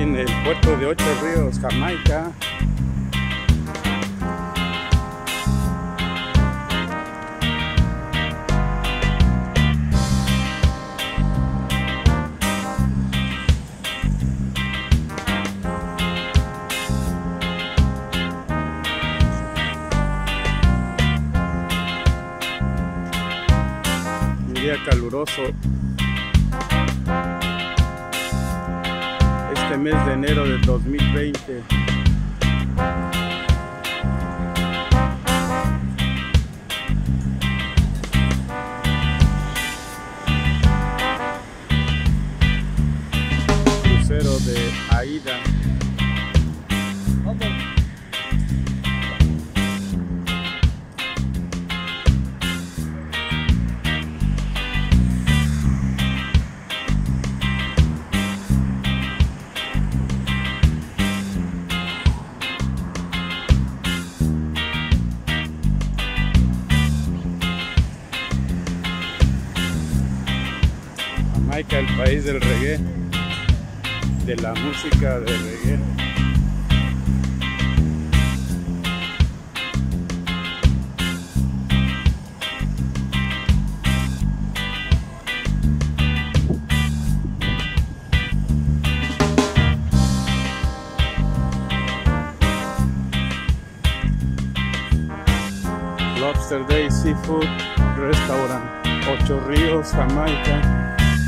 en el puerto de Ocho Ríos, Jamaica. Un día caluroso. Este mes de enero del 2020. Crucero de Aida. Jamaica, el país del reggae, de la música de reggae. Lobster Day Seafood Restaurant, Ocho Ríos, Jamaica.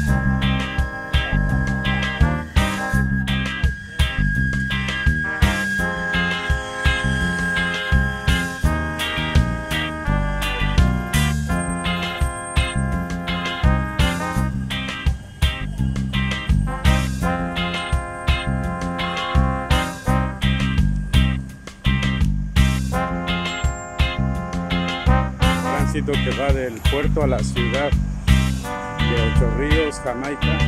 Que va del puerto a la ciudad de Ocho Ríos, Jamaica.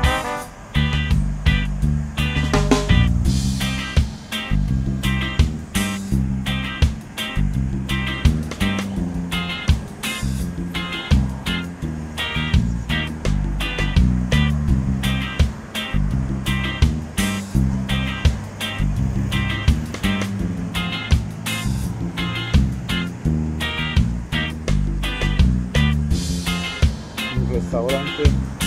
Restaurante.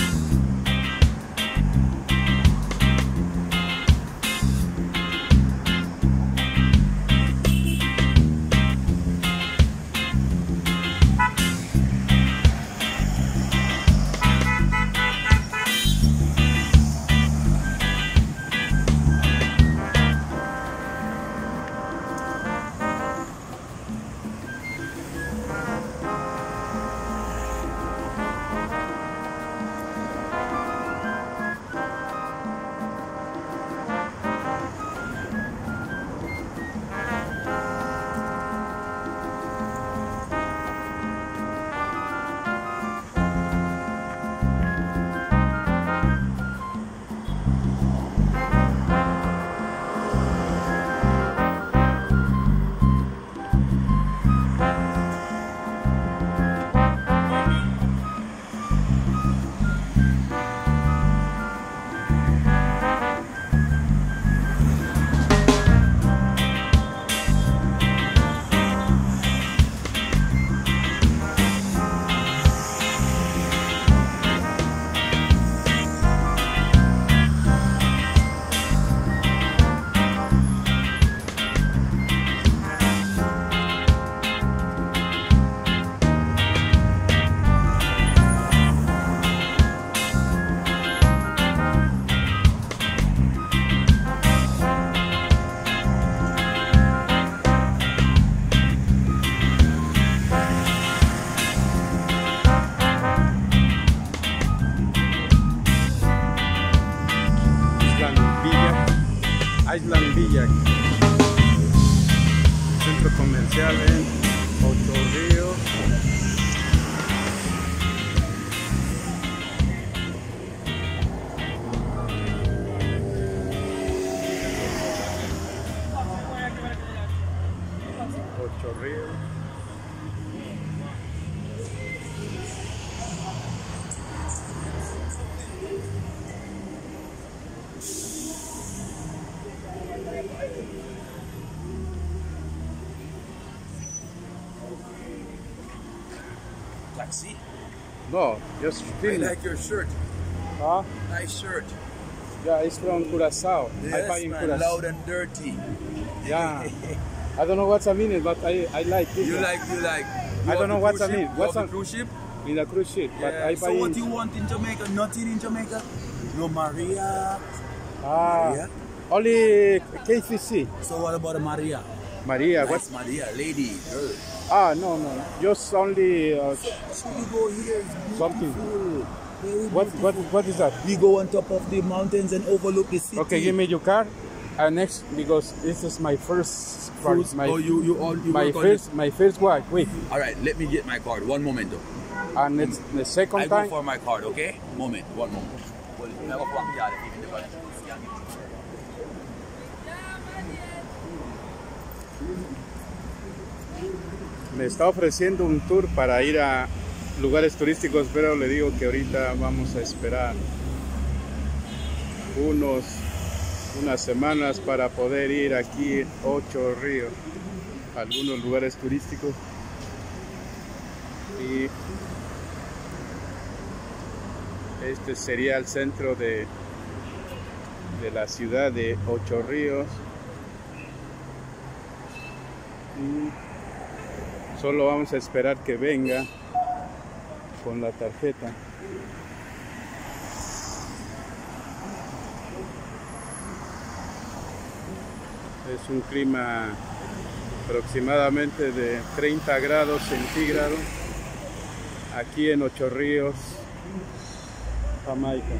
Island Villa, centro comercial en Ocho Ríos. Ocho Ríos. see? No, just I film. like your shirt. Huh? Nice shirt. Yeah, it's from Curaçao. I buy Yes, in man. Curaçao. Loud and dirty. Yeah. I don't know what's a meaning, but I like this. You one. like. I don't know what's a mean. What's What's a a cruise ship? in a cruise ship? But Yeah. I buy So what in. you want in Jamaica? Nothing in Jamaica? No Maria. Ah, Maria? only KCC. So what about a Maria? Maria, What's what? Maria? Lady, girl. Ah, no, just only So we go here. It's Something. beautiful. Very what is that? We go on top of the mountains and overlook the city. Okay, give me your card. Next, because this is my first card. Fruits. My, you my work on first, my first one. Wait, All right, let me get my card. One moment, though. and it's the second I go time. for my card, okay? One moment. Me está ofreciendo un tour para ir a lugares turísticos, pero le digo que ahorita vamos a esperar unas semanas para poder ir aquí 8 Ríos, a algunos lugares turísticos. Y este sería el centro de la ciudad de 8 Ríos. Y solo vamos a esperar que venga con la tarjeta. Es un clima aproximadamente de 30 grados centígrados aquí en 8 Ríos, Jamaica.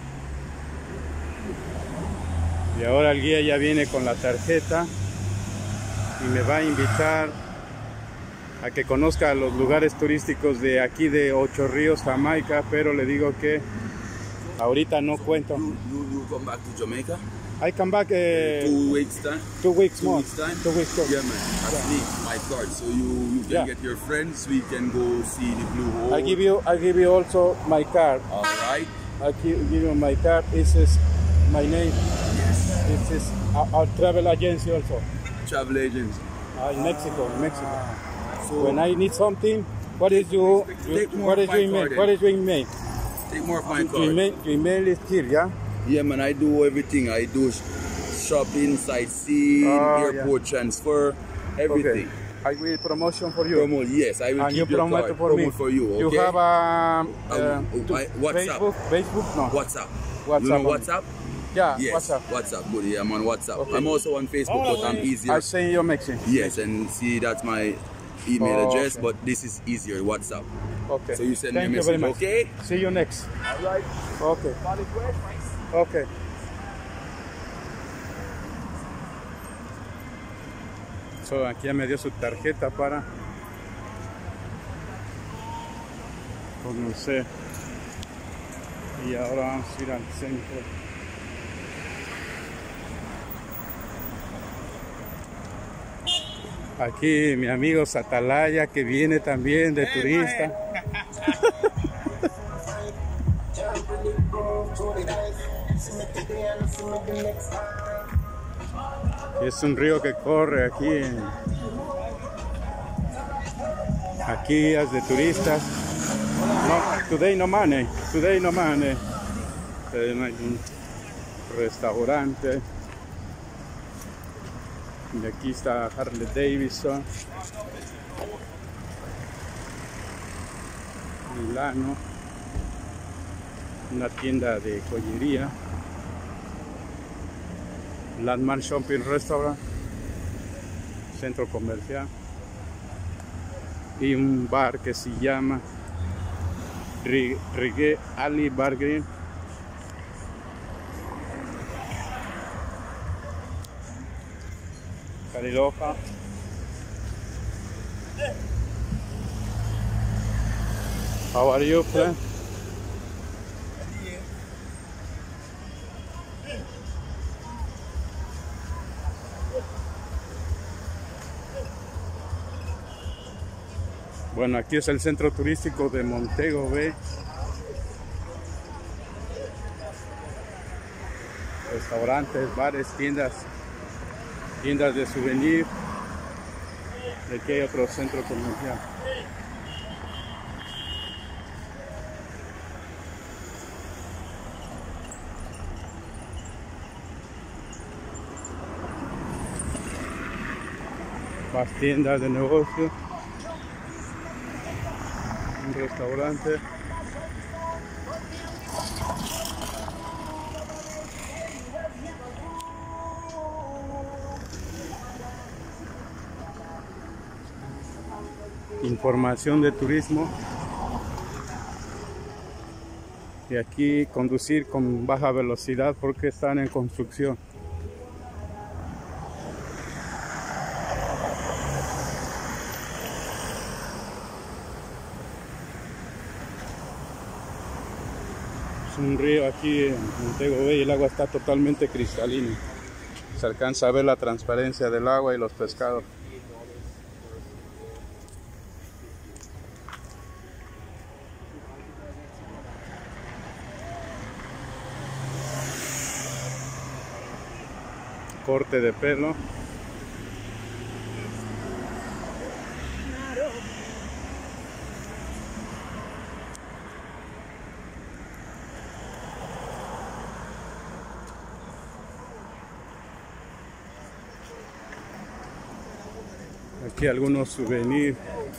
Y ahora el guía ya viene con la tarjeta y me va a invitar a que conozca los lugares turísticos de aquí de 8 Ríos, Jamaica, pero le digo que ahorita no cuento. You come back to Jamaica? I come back 2 weeks time? 2 weeks 2 more. weeks time? 2 weeks more. Yeah, man. That's me, my card. So you can Yeah. get your friends. We can go see the Blue Hole. I give you also my card. All right. I give you my card. This is my name. Yes. This is our travel agency also. Travel agents. In Mexico. So When I need something, what is your Take more what is of your my email? card What then. is your email? take more of my Your card. email is here, yeah? Yeah, man. I do everything. I do shopping, sightseeing, airport transfer, everything. Okay. I will promotion for you. Promo, yes, I will And you keep your promote card. for me. Promote for you, okay? You have WhatsApp. Facebook? No. WhatsApp. WhatsApp You know only. WhatsApp? Yeah, Yes. WhatsApp. Good. Yeah, I'm on WhatsApp. Okay. I'm also on Facebook, but I'm easier. I send you a message. Yes, and see, that's my email address, Okay. but this is easier, WhatsApp. Okay. So you send me a Thank you message, very much. okay? See you next. All right. Okay. Okay. So, aquí ya me dio su tarjeta para conocer. Y ahora vamos a ir al centro. Aquí mi amigo Satalaya, que viene también de turista. Es un río que corre aquí aquí es de turistas. No, today no money. No hay un restaurante. Y aquí está Harley Davidson, Milano, una tienda de joyería, Landmark Shopping Restaurant, centro comercial, y un bar que se llama Reggae Ali Bar Green. Cariloja. How are you, friend? Bueno, aquí es el centro turístico de Montego Bay. Restaurantes, bares, tiendas de souvenir. Aquí hay otro centro comercial. Más tiendas de negocio. Un restaurante. Información de turismo. Y aquí conducir con baja velocidad porque están en construcción. Es un río aquí en Montego Bay y el agua está totalmente cristalina. Se alcanza a ver la transparencia del agua y los pescados. Corte de pelo. Aquí algunos souvenirs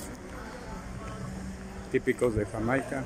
típicos de Jamaica.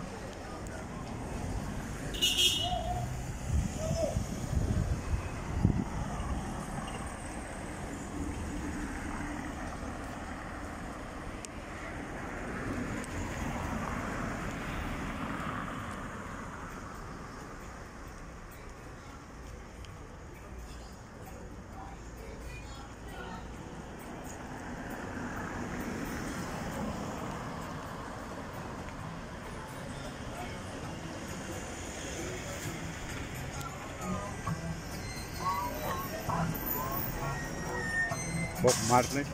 Bob Marley.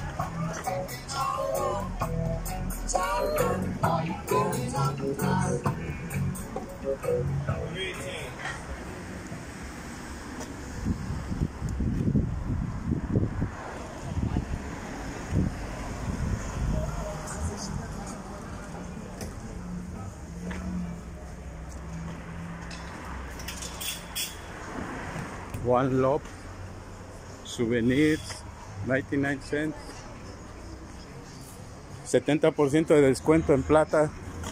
One Love, souvenirs, 99 cents, 70% de descuento en plata.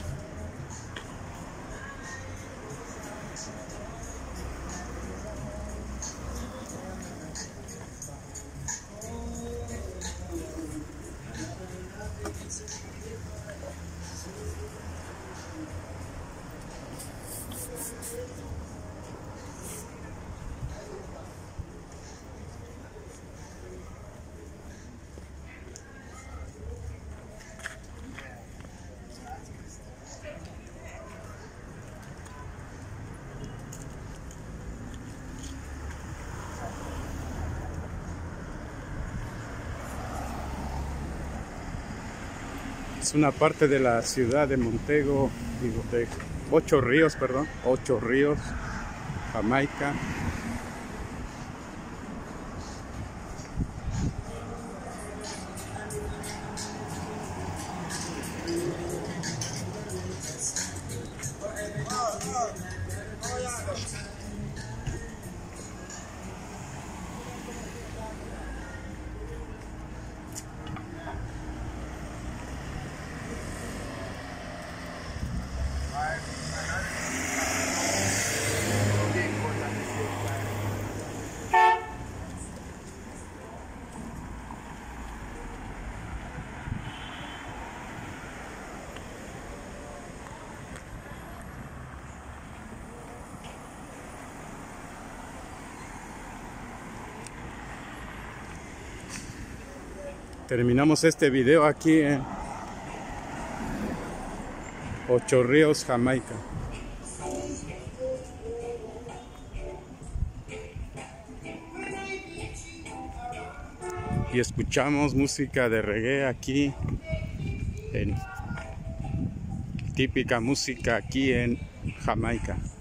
Es una parte de la ciudad de Montego, de Ocho Ríos, perdón, Ocho Ríos, Jamaica. Terminamos este video aquí en Ocho Ríos, Jamaica. Y escuchamos música de reggae aquí, típica música aquí en Jamaica.